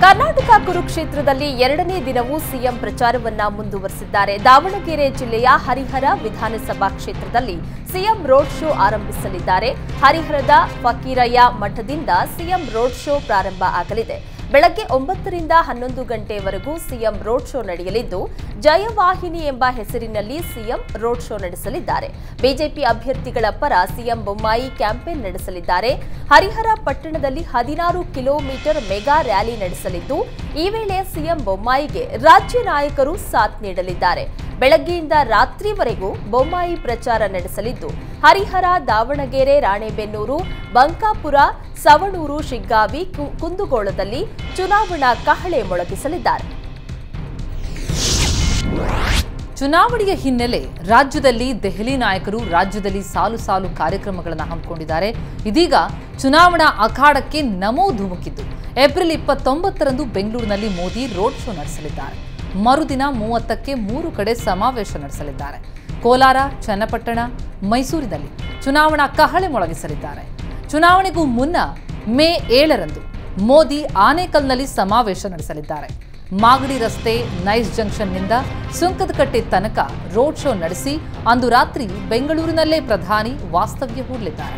ಕರ್ನಾಟಕ ಕುರುಕ್ಷೇತ್ರದಲ್ಲಿ ಎರಡನೇ ದಿನವೂ ಸಿಎಂ ಪ್ರಚಾರವನ್ನ ಮುಂದುವರೆಸಿದ್ದಾರೆ. ದಾವಣಗೆರೆ ಜಿಲ್ಲೆಯ ಹರಿಹರ ವಿಧಾನಸಭಾ ಕ್ಷೇತ್ರದಲ್ಲಿ ಸಿಎಂ ರೋಡ್ ಶೋ ಆರಂಭಿಸಲಿದ್ದಾರೆ. ಹರಿಹರದ ಫಕೀರಯ್ಯ ಮಠದಿಂದ ಸಿಎಂ ರೋಡ್ ಶೋ ಪ್ರಾರಂಭ ಆಗಲಿದೆ. ಬೆಳಗ್ಗೆ 9 ರಿಂದ 11 ಗಂಟೆವರೆಗೂ ಸಿಎಂ ರೋಡ್ ಶೋ ನಡೆಯಲಿದ್ದು, ಜಯವಾಹಿನಿ ಎಂಬ ಹೆಸರಿನಲ್ಲಿ ಸಿಎಂ ರೋಡ್ ಶೋ ನಡೆಸಲಿದ್ದಾರೆ. ಬಿಜೆಪಿ ಅಭ್ಯರ್ಥಿಗಳ ಪರ ಸಿಎಂ ಬೊಮ್ಮಾಯಿ ಕ್ಯಾಂಪೇನ್ ನಡೆಸಲಿದ್ದಾರೆ. ಹರಿಹರ ಪಟ್ಟಣದಲ್ಲಿ 16 ಕಿಲೋಮೀಟರ್ ಮೆಗಾ ರ್ಯಾಲಿ ನಡೆಸಲಿದ್ದು, ಈ ವೇಳೆ ಸಿಎಂ ಬೊಮ್ಮಾಯಿಗೆ ರಾಜ್ಯ ನಾಯಕರು ಸಾಥ್ ನೀಡಲಿದ್ದಾರೆ. ಬೆಳಗ್ಗೆಯಿಂದ ರಾತ್ರಿವರೆಗೂ ಬೊಮ್ಮಾಯಿ ಪ್ರಚಾರ ನಡೆಸಲಿದ್ದು, ಹರಿಹರ, ದಾವಣಗೆರೆ, ರಾಣೆಬೆನ್ನೂರು, ಬಂಕಾಪುರ, ಸವಣೂರು, ಶಿಗ್ಗಾವಿ, ಕುಂದಗೋಳದಲ್ಲಿ ಚುನಾವಣಾ ಕಹಳೆ ಮೊಳಗಿಸಲಿದ್ದಾರೆ. ಚುನಾವಣೆಯ ಹಿನ್ನೆಲೆ ರಾಜ್ಯದಲ್ಲಿ ದೆಹಲಿ ನಾಯಕರು ರಾಜ್ಯದಲ್ಲಿ ಸಾಲು ಸಾಲು ಕಾರ್ಯಕ್ರಮಗಳನ್ನು ಹಮ್ಮಿಕೊಂಡಿದ್ದಾರೆ. ಇದೀಗ ಚುನಾವಣಾ ಅಖಾಡಕ್ಕೆ ನಮೋ ಧುಮುಕಿದ್ದು, ಏಪ್ರಿಲ್ 29ರಂದು ಬೆಂಗಳೂರಿನಲ್ಲಿ ಮೋದಿ ರೋಡ್ ಶೋ ನಡೆಸಲಿದ್ದಾರೆ. ಮರುದಿನ 30ಕ್ಕೆ 3 ಕಡೆ ಸಮಾವೇಶ ನಡೆಸಲಿದ್ದಾರೆ. ಕೋಲಾರ, ಚನ್ನಪಟ್ಟಣ, ಮೈಸೂರಿನಲ್ಲಿ ಚುನಾವಣಾ ಕಹಳೆ ಮೊಳಗಿಸಲಿದ್ದಾರೆ. ಚುನಾವಣೆಗೂ ಮುನ್ನ ಮೇ 7ರಂದು ಮೋದಿ ಆನೇಕಲ್ನಲ್ಲಿ ಸಮಾವೇಶ ನಡೆಸಲಿದ್ದಾರೆ. ಮಾಗಡಿ ರಸ್ತೆ ನೈಸ್ ಜಂಕ್ಷನ್ನಿಂದ ಸುಂಕದಕಟ್ಟೆ ತನಕ ರೋಡ್ ಶೋ ನಡೆಸಿ ಅಂದು ರಾತ್ರಿ ಬೆಂಗಳೂರಿನಲ್ಲೇ ಪ್ರಧಾನಿ ವಾಸ್ತವ್ಯ ಹೂಡಲಿದ್ದಾರೆ.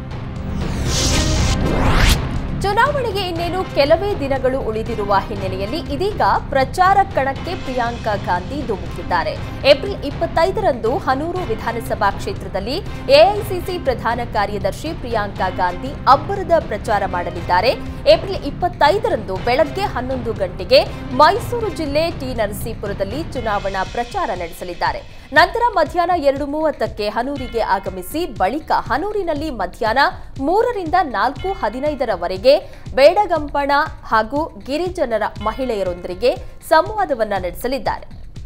ಚುನಾವಣೆಗೆ ಇನ್ನೇನು ಕೆಲವೇ ದಿನಗಳು ಉಳಿದಿರುವ ಹಿನ್ನೆಲೆಯಲ್ಲಿ ಇದೀಗ ಪ್ರಚಾರ ಕಣಕ್ಕೆ ಪ್ರಿಯಾಂಕಾ ಗಾಂಧಿ ಧುಮುಕಿದ್ದಾರೆ. ಏಪ್ರಿಲ್ 25ರಂದು ಹನೂರು ವಿಧಾನಸಭಾ ಕ್ಷೇತ್ರದಲ್ಲಿ ಎಐಸಿಸಿ ಪ್ರಧಾನ ಕಾರ್ಯದರ್ಶಿ ಪ್ರಿಯಾಂಕಾ ಗಾಂಧಿ ಅಬ್ಬರದ ಪ್ರಚಾರ ಮಾಡಲಿದ್ದಾರೆ. ಏಪ್ರಿಲ್ 25ರಂದು ಬೆಳಗ್ಗೆ 11 ಗಂಟೆಗೆ ಮೈಸೂರು ಜಿಲ್ಲೆ ಟಿ ನರಸೀಪುರದಲ್ಲಿ ಚುನಾವಣಾ ಪ್ರಚಾರ ನಡೆಸಲಿದ್ದಾರೆ. ನಂತರ ಮಧ್ಯಾಹ್ನ 2:30ಕ್ಕೆ ಹನೂರಿಗೆ ಆಗಮಿಸಿ ಬಳಿಕ ಹನೂರಿನಲ್ಲಿ ಮಧ್ಯಾಹ್ನ 3 ರಿಂದ 4:15ರವರೆಗೆ ಬೇಡಗಂಪಣ ಹಾಗೂ ಗಿರಿಜನರ ಮಹಿಳೆಯರೊಂದಿಗೆ ಸಂವಾದವನ್ನ ನಡೆಸಲಿದ್ದಾರೆ.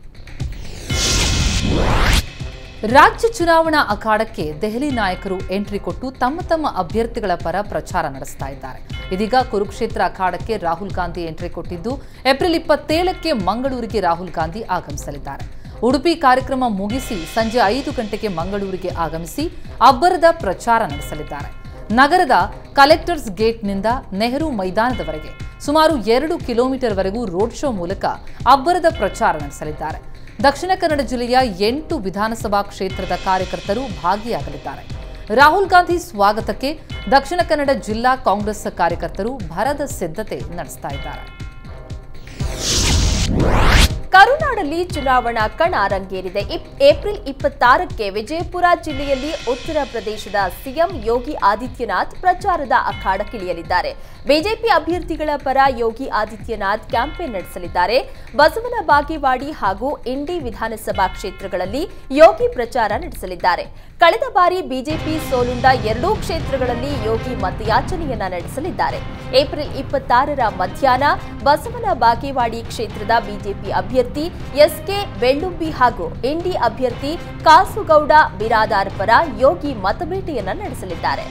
ರಾಜ್ಯ ಚುನಾವಣಾ ಅಖಾಡಕ್ಕೆ ದೆಹಲಿ ನಾಯಕರು ಎಂಟ್ರಿ ಕೊಟ್ಟು ತಮ್ಮ ಅಭ್ಯರ್ಥಿಗಳ ಪರ ಪ್ರಚಾರ ನಡೆಸ್ತಾ ಇದ್ದಾರೆ. ಇದೀಗ ಕುರುಕ್ಷೇತ್ರ ಅಖಾಡಕ್ಕೆ ರಾಹುಲ್ ಗಾಂಧಿ ಎಂಟ್ರಿ ಕೊಟ್ಟಿದ್ದು, ಏಪ್ರಿಲ್ 27ಕ್ಕೆ ಮಂಗಳೂರಿಗೆ ರಾಹುಲ್ ಗಾಂಧಿ ಆಗಮಿಸಲಿದ್ದಾರೆ. ಉಡುಪಿ ಕಾರ್ಯಕ್ರಮ ಮುಗಿಸಿ ಸಂಜೆ 5 ಗಂಟೆಗೆ ಮಂಗಳೂರಿಗೆ ಆಗಮಿಸಿ ಅಬ್ಬರದ ಪ್ರಚಾರ ನಡೆಸಲಿದ್ದಾರೆ. ನಗರದ ಕಲೆಕ್ಟರ್ಸ್ ಗೇಟ್ನಿಂದ ನೆಹರು ಮೈದಾನದವರೆಗೆ ಸುಮಾರು 2 ಕಿಲೋಮೀಟರ್ವರೆಗೂ ರೋಡ್ ಶೋ ಮೂಲಕ ಅಬ್ಬರದ ಪ್ರಚಾರ ನಡೆಸಲಿದ್ದಾರೆ. ದಕ್ಷಿಣ ಕನ್ನಡ ಜಿಲ್ಲೆಯ 8 ವಿಧಾನಸಭಾ ಕ್ಷೇತ್ರದ ಕಾರ್ಯಕರ್ತರು ಭಾಗಿಯಾಗಲಿದ್ದಾರೆ. ರಾಹುಲ್ ಗಾಂಧಿ ಸ್ವಾಗತಕ್ಕೆ ದಕ್ಷಿಣ ಕನ್ನಡ ಜಿಲ್ಲಾ ಕಾಂಗ್ರೆಸ್ ಕಾರ್ಯಕರ್ತರು ಭರದ ಸಿದ್ಧತೆ ನಡೆಸ್ತಾ ಇದ್ದಾರೆ. ಕರುನಾಡಲ್ಲಿ ಚುನಾವಣಾ ಕಣ ರಂಗೇರಿದೆ. ಏಪ್ರಿಲ್ 26ಕ್ಕೆ ವಿಜಯಪುರ ಜಿಲ್ಲೆಯಲ್ಲಿ ಉತ್ತರ ಪ್ರದೇಶದ ಸಿಎಂ ಯೋಗಿ ಆದಿತ್ಯನಾಥ್ ಪ್ರಚಾರದ ಅಖಾಡಕ್ಕಿಳಿಯಲಿದ್ದಾರೆ. ಬಿಜೆಪಿ ಅಭ್ಯರ್ಥಿಗಳ ಪರ ಯೋಗಿ ಆದಿತ್ಯನಾಥ್ ಕ್ಯಾಂಪೇನ್ ನಡೆಸಲಿದ್ದಾರೆ. ಬಸವನ ಬಾಗೇವಾಡಿ ಹಾಗೂ ಇಂಡಿ ವಿಧಾನಸಭಾ ಕ್ಷೇತ್ರಗಳಲ್ಲಿ ಯೋಗಿ ಪ್ರಚಾರ ನಡೆಸಲಿದ್ದಾರೆ. ಕಳೆದ ಬಾರಿ ಬಿಜೆಪಿ ಸೋಲುಂಡ 2 ಕ್ಷೇತ್ರಗಳಲ್ಲಿ ಯೋಗಿ ಮತಯಾಚನೆಯನ್ನ ನಡೆಸಲಿದ್ದಾರೆ. ಏಪ್ರಿಲ್ 26ರ ಮಧ್ಯಾಹ್ನ ಬಸವನ ಬಾಗೇವಾಡಿ ಕ್ಷೇತ್ರದ ಬಿಜೆಪಿ ಅಭ್ಯರ್ಥಿ ಎಸ್ಕೆ ಬೆಳ್ಳುಂಬಿ ಹಾಗೂ ಇಂಡಿ ಅಭ್ಯರ್ಥಿ ಕಾಸುಗೌಡ ಬಿರಾದಾರ್ ಪರ ಯೋಗಿ ಮತಬೇಟೆಯನ್ನ ನಡೆಸಲಿದ್ದಾರೆ.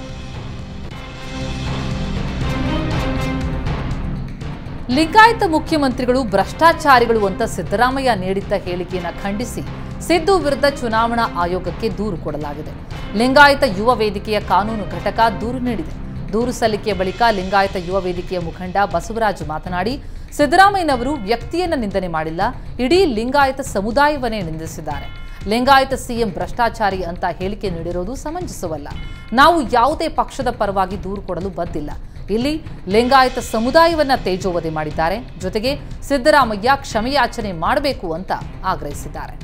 ಲಿಂಗಾಯತ ಮುಖ್ಯಮಂತ್ರಿಗಳು ಭ್ರಷ್ಟಾಚಾರಿಗಳು ಅಂತ ಸಿದ್ದರಾಮಯ್ಯ ನೀಡಿದ್ದ ಹೇಳಿಕೆಯನ್ನು ಖಂಡಿಸಿ ಸಿದ್ದು ವಿರುದ್ಧ ಚುನಾವಣಾ ಆಯೋಗಕ್ಕೆ ದೂರು ಕೊಡಲಾಗಿದೆ. ಲಿಂಗಾಯತ ಯುವ ವೇದಿಕೆಯ ಕಾನೂನು ಘಟಕ ದೂರು ನೀಡಿದೆ. ದೂರು ಸಲ್ಲಿಕೆಯ ಬಳಿಕ ಲಿಂಗಾಯತ ಯುವ ವೇದಿಕೆಯ ಮುಖಂಡ ಬಸವರಾಜ್ ಮಾತನಾಡಿ, ಸಿದ್ದರಾಮಯ್ಯನವರು ವ್ಯಕ್ತಿಯನ್ನ ನಿಂದನೆ ಮಾಡಿಲ್ಲ, ಇಡೀ ಲಿಂಗಾಯತ ಸಮುದಾಯವನ್ನೇ ನಿಂದಿಸಿದ್ದಾರೆ. ಲಿಂಗಾಯತ ಸಿಎಂ ಭ್ರಷ್ಟಾಚಾರಿ ಅಂತ ಹೇಳಿಕೆ ನೀಡಿರೋದು ಸಮಂಜಸವಲ್ಲ. ನಾವು ಯಾವುದೇ ಪಕ್ಷದ ಪರವಾಗಿ ದೂರು ಕೊಡಲು ಬದ್ದಿಲ್ಲ. ಇಲ್ಲಿ ಲಿಂಗಾಯತ ಸಮುದಾಯವನ್ನ ತೇಜೋವಧೆ ಮಾಡಿದ್ದಾರೆ. ಜೊತೆಗೆ ಸಿದ್ದರಾಮಯ್ಯ ಕ್ಷಮೆಯಾಚನೆ ಮಾಡಬೇಕು ಅಂತ ಆಗ್ರಹಿಸಿದ್ದಾರೆ.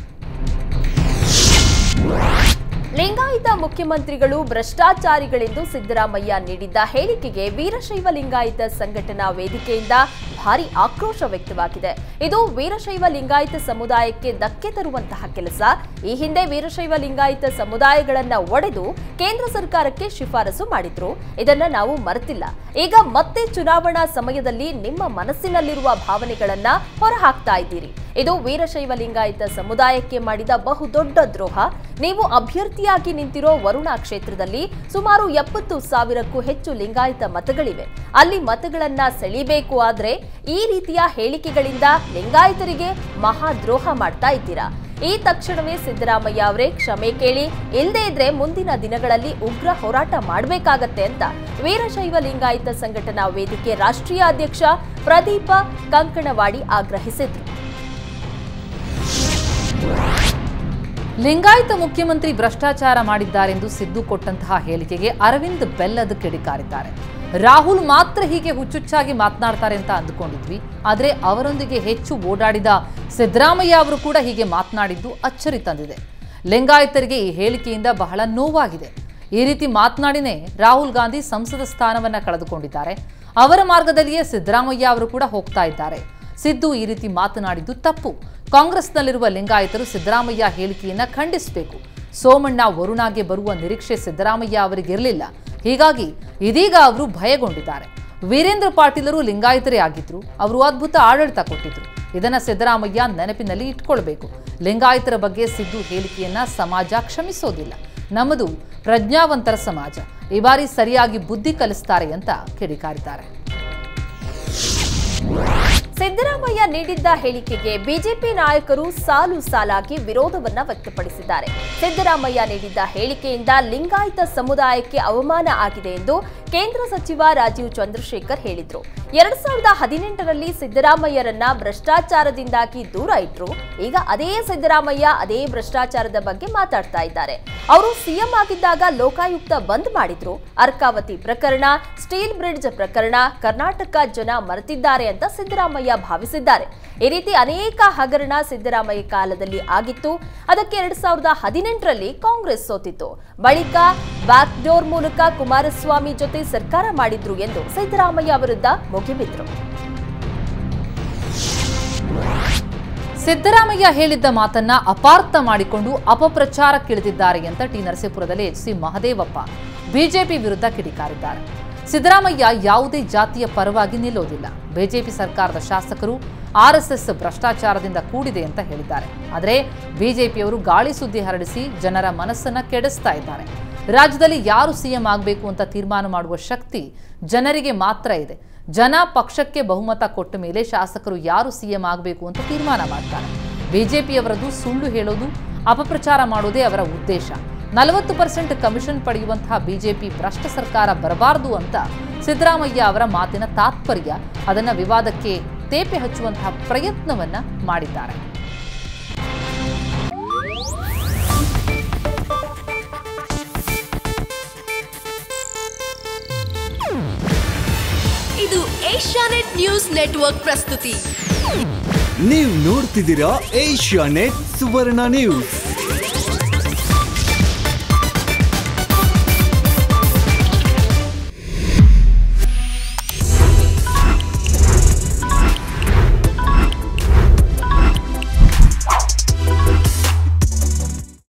ಲಿಂಗಾಯತ ಮುಖ್ಯಮಂತ್ರಿಗಳು ಭ್ರಷ್ಟಾಚಾರಿಗಳೆಂದು ಸಿದ್ದರಾಮಯ್ಯ ನೀಡಿದ್ದ ಹೇಳಿಕೆಗೆ ವೀರಶೈವ ಲಿಂಗಾಯತ ಸಂಘಟನಾ ವೇದಿಕೆಯಿಂದ ಭಾರಿ ಆಕ್ರೋಶ ವ್ಯಕ್ತವಾಗಿದೆ. ಇದು ವೀರಶೈವ ಲಿಂಗಾಯತ ಸಮುದಾಯಕ್ಕೆ ಧಕ್ಕೆ ತರುವಂತಹ ಕೆಲಸ. ಈ ಹಿಂದೆ ವೀರಶೈವ ಲಿಂಗಾಯತ ಸಮುದಾಯಗಳನ್ನ ಒಡೆದು ಕೇಂದ್ರ ಸರ್ಕಾರಕ್ಕೆ ಶಿಫಾರಸು ಮಾಡಿದ್ರು. ಇದನ್ನ ನಾವು ಮರೆತಿಲ್ಲ. ಈಗ ಮತ್ತೆ ಚುನಾವಣಾ ಸಮಯದಲ್ಲಿ ನಿಮ್ಮ ಮನಸ್ಸಿನಲ್ಲಿರುವ ಭಾವನೆಗಳನ್ನ ಹೊರಹಾಕ್ತಾ ಇದ್ದೀರಿ. ಇದು ವೀರಶೈವ ಲಿಂಗಾಯತ ಸಮುದಾಯಕ್ಕೆ ಮಾಡಿದ ಬಹುದೊಡ್ಡ ದ್ರೋಹ. ನೀವು ಅಭ್ಯರ್ಥಿಯಾಗಿ ನಿಂತಿರೋ ವರುಣಾ ಕ್ಷೇತ್ರದಲ್ಲಿ ಸುಮಾರು 70,000ಕ್ಕೂ ಹೆಚ್ಚು ಲಿಂಗಾಯತ ಮತಗಳಿವೆ. ಅಲ್ಲಿ ಮತಗಳನ್ನ ಸೆಳಿಬೇಕು ಆದ್ರೆ ಈ ರೀತಿಯ ಹೇಳಿಕೆಗಳಿಂದ ಲಿಂಗಾಯತರಿಗೆ ಮಹಾದ್ರೋಹ ಮಾಡ್ತಾ ಇದ್ದೀರಾ. ಈ ತಕ್ಷಣವೇ ಸಿದ್ದರಾಮಯ್ಯ ಅವರೇ ಕ್ಷಮೆ ಕೇಳಿ, ಇಲ್ಲದೇ ಇದ್ರೆ ಮುಂದಿನ ದಿನಗಳಲ್ಲಿ ಉಗ್ರ ಹೋರಾಟ ಮಾಡಬೇಕಾಗತ್ತೆ ಅಂತ ವೀರಶೈವ ಲಿಂಗಾಯತ ಸಂಘಟನಾ ವೇದಿಕೆ ರಾಷ್ಟ್ರೀಯ ಅಧ್ಯಕ್ಷ ಪ್ರದೀಪ ಕಂಕಣವಾಡಿ ಆಗ್ರಹಿಸಿದ್ರು. ಲಿಂಗಾಯತ ಮುಖ್ಯಮಂತ್ರಿ ಭ್ರಷ್ಟಾಚಾರ ಮಾಡಿದ್ದಾರೆಂದು ಸಿದ್ದು ಕೊಟ್ಟಂತಹ ಹೇಳಿಕೆಗೆ ಅರವಿಂದ್ ಬೆಲ್ಲದ್ ಕಿಡಿಕಾರಿದ್ದಾರೆ. ರಾಹುಲ್ ಮಾತ್ರ ಹೀಗೆ ಹುಚ್ಚುಚ್ಚಾಗಿ ಮಾತನಾಡ್ತಾರೆ ಅಂತ ಅಂದುಕೊಂಡಿದ್ವಿ, ಆದರೆ ಅವರೊಂದಿಗೆ ಹೆಚ್ಚು ಓಡಾಡಿದ ಸಿದ್ದರಾಮಯ್ಯ ಅವರು ಕೂಡ ಹೀಗೆ ಮಾತನಾಡಿದ್ದು ಅಚ್ಚರಿ ತಂದಿದೆ. ಲಿಂಗಾಯತರಿಗೆ ಈ ಹೇಳಿಕೆಯಿಂದ ಬಹಳ ನೋವಾಗಿದೆ. ಈ ರೀತಿ ಮಾತನಾಡಿನೇ ರಾಹುಲ್ ಗಾಂಧಿ ಸಂಸದ ಸ್ಥಾನವನ್ನ ಕಳೆದುಕೊಂಡಿದ್ದಾರೆ. ಅವರ ಮಾರ್ಗದಲ್ಲಿಯೇ ಸಿದ್ದರಾಮಯ್ಯ ಅವರು ಕೂಡ ಹೋಗ್ತಾ ಇದ್ದಾರೆ. ಸಿದ್ದು ಈ ರೀತಿ ಮಾತನಾಡಿದ್ದು ತಪ್ಪು. ಕಾಂಗ್ರೆಸ್ನಲ್ಲಿರುವ ಲಿಂಗಾಯತರು ಸಿದ್ದರಾಮಯ್ಯ ಹೇಳಿಕೆಯನ್ನ ಖಂಡಿಸಬೇಕು. ಸೋಮಣ್ಣ ವರುಣಾಗೆ ಬರುವ ನಿರೀಕ್ಷೆ ಸಿದ್ದರಾಮಯ್ಯ ಅವರಿಗಿರಲಿಲ್ಲ. ಹೀಗಾಗಿ ಇದೀಗ ಅವರು ಭಯಗೊಂಡಿದ್ದಾರೆ. ವೀರೇಂದ್ರ ಪಾಟೀಲರು ಲಿಂಗಾಯತರೇ ಆಗಿದ್ರು. ಅವರು ಅದ್ಭುತ ಆಡಳಿತ ಕೊಟ್ಟಿದ್ರು. ಇದನ್ನ ಸಿದ್ದರಾಮಯ್ಯ ನೆನಪಿನಲ್ಲಿ ಇಟ್ಕೊಳ್ಬೇಕು. ಲಿಂಗಾಯತರ ಬಗ್ಗೆ ಸಿದ್ದು ಹೇಳಿಕೆಯನ್ನ ಸಮಾಜ ಕ್ಷಮಿಸೋದಿಲ್ಲ. ನಮ್ಮದು ಪ್ರಜ್ಞಾವಂತರ ಸಮಾಜ. ಈ ಬಾರಿ ಸರಿಯಾಗಿ ಬುದ್ಧಿ ಕಲಿಸ್ತಾರೆ ಅಂತ ಕಿಡಿಕಾರಿದ್ದಾರೆ. ಸಿದ್ದರಾಮಯ್ಯ ನೀಡಿದ್ದ ಹೇಳಿಕೆಗೆ ಬಿಜೆಪಿ ನಾಯಕರು ಸಾಲು ಸಾಲಾಗಿ ವಿರೋಧವನ್ನ ವ್ಯಕ್ತಪಡಿಸಿದ್ದಾರೆ. ಸಿದ್ದರಾಮಯ್ಯ ನೀಡಿದ್ದ ಹೇಳಿಕೆಯಿಂದ ಲಿಂಗಾಯತ ಸಮುದಾಯಕ್ಕೆ ಅವಮಾನ ಆಗಿದೆ ಎಂದು ಕೇಂದ್ರ ಸಚಿವ ರಾಜೀವ್ ಚಂದ್ರಶೇಖರ್ ಹೇಳಿದ್ರು. 2018ರಲ್ಲಿ ಸಿದ್ದರಾಮಯ್ಯರನ್ನ ಭ್ರಷ್ಟಾಚಾರದಿಂದಾಗಿ ದೂರ ಇಟ್ರು. ಈಗ ಅದೇ ಸಿದ್ದರಾಮಯ್ಯ ಅದೇ ಭ್ರಷ್ಟಾಚಾರದ ಬಗ್ಗೆ ಮಾತಾಡ್ತಾ ಇದ್ದಾರೆ. ಅವರು ಸಿಎಂ ಆಗಿದ್ದಾಗ ಲೋಕಾಯುಕ್ತ ಬಂದ್ ಮಾಡಿದ್ರು. ಅರ್ಕಾವತಿ ಪ್ರಕರಣ, ಸ್ಟೀಲ್ ಬ್ರಿಡ್ಜ್ ಪ್ರಕರಣ ಕರ್ನಾಟಕ ಜನ ಮರೆತಿದ್ದಾರೆ ಅಂತ ಸಿದ್ದರಾಮಯ್ಯ ಭಾವಿಸಿದ್ದಾರೆ. ಈ ರೀತಿ ಅನೇಕ ಹಗರಣ ಸಿದ್ದರಾಮಯ್ಯ ಕಾಲದಲ್ಲಿ ಆಗಿತ್ತು. ಅದಕ್ಕೆ 2018ರಲ್ಲಿ ಕಾಂಗ್ರೆಸ್ ಸೋತಿತ್ತು. ಬಳಿಕ ಬ್ಯಾಕ್ ಡೋರ್ ಮೂಲಕ ಕುಮಾರಸ್ವಾಮಿ ಜೊತೆ ಸರ್ಕಾರ ಮಾಡಿದ್ರು ಎಂದು ಸಿದ್ದರಾಮಯ್ಯ ವಿರುದ್ಧ ಮುಗಿಬಿದ್ರು. ಸಿದ್ದರಾಮಯ್ಯ ಹೇಳಿದ್ದ ಮಾತನ್ನ ಅಪಾರ್ಥ ಮಾಡಿಕೊಂಡು ಅಪಪ್ರಚಾರಕ್ಕಿಳಿದಿದ್ದಾರೆ ಅಂತ ಟಿ ನರಸೀಪುರದಲ್ಲಿ ಎಚ್.ಸಿ. ಮಹದೇವಪ್ಪ ಬಿಜೆಪಿ ವಿರುದ್ಧ ಕಿಡಿಕಾರಿದ್ದಾರೆ. ಸಿದ್ದರಾಮಯ್ಯ ಯಾವುದೇ ಜಾತಿಯ ಪರವಾಗಿ ನಿಲ್ಲೋದಿಲ್ಲ. ಬಿಜೆಪಿ ಸರ್ಕಾರದ ಶಾಸಕರು ಆರ್ಎಸ್ಎಸ್ ಭ್ರಷ್ಟಾಚಾರದಿಂದ ಕೂಡಿದೆ ಅಂತ ಹೇಳಿದ್ದಾರೆ. ಆದರೆ ಬಿಜೆಪಿಯವರು ಗಾಳಿ ಸುದ್ದಿ ಹರಡಿಸಿ ಜನರ ಮನಸ್ಸನ್ನ ಕೆಡಿಸ್ತಾ ಇದ್ದಾರೆ. ರಾಜ್ಯದಲ್ಲಿ ಯಾರು ಸಿಎಂ ಆಗಬೇಕು ಅಂತ ತೀರ್ಮಾನ ಮಾಡುವ ಶಕ್ತಿ ಜನರಿಗೆ ಮಾತ್ರ ಇದೆ. ಜನ ಪಕ್ಷಕ್ಕೆ ಬಹುಮತ ಕೊಟ್ಟ ಮೇಲೆ ಶಾಸಕರು ಯಾರು ಸಿಎಂ ಆಗಬೇಕು ಅಂತ ತೀರ್ಮಾನ ಮಾಡ್ತಾರೆ. ಬಿಜೆಪಿಯವರದು ಸುಳ್ಳು ಹೇಳೋದು, ಅಪಪ್ರಚಾರ ಮಾಡೋದೇ ಅವರ ಉದ್ದೇಶ. 40% ಕಮಿಷನ್ ಪಡೆಯುವಂತಹ ಬಿಜೆಪಿ ಭ್ರಷ್ಟ ಸರ್ಕಾರ ಬರಬಾರದು ಅಂತ ಸಿದ್ದರಾಮಯ್ಯ ಅವರ ಮಾತಿನ ತಾತ್ಪರ್ಯ. ಅದನ್ನ ವಿವಾದಕ್ಕೆ ತೇಪೆ ಹಚ್ಚುವಂತಹ ಪ್ರಯತ್ನವನ್ನ ಮಾಡಿದ್ದಾರೆ. ಇದು ಏಷ್ಯಾನೆಟ್ ನ್ಯೂಸ್ ನೆಟ್ವರ್ಕ್ ಪ್ರಸ್ತುತಿ. ನೀವು ನೋಡ್ತಿದ್ದೀರಾ ಏಷ್ಯಾನೆಟ್ ಸುವರ್ಣ ನ್ಯೂಸ್.